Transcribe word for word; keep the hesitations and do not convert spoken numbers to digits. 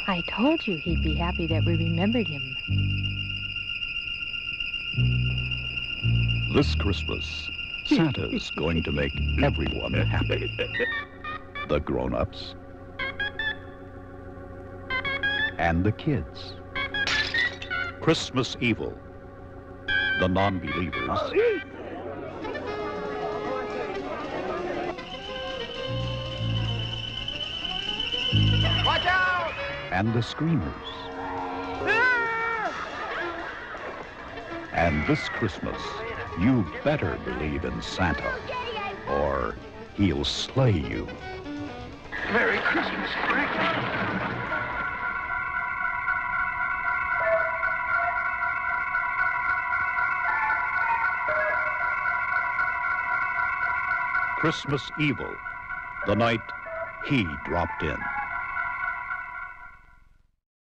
I told you he'd be happy that we remembered him. This Christmas, Santa's going to make everyone happy. The grown-ups and the kids. Christmas evil, the non-believers Watch out! and the screamers. And this Christmas, you better believe in Santa, or he'll slay you. Merry Christmas, Frank. Christmas evil, the night he dropped in.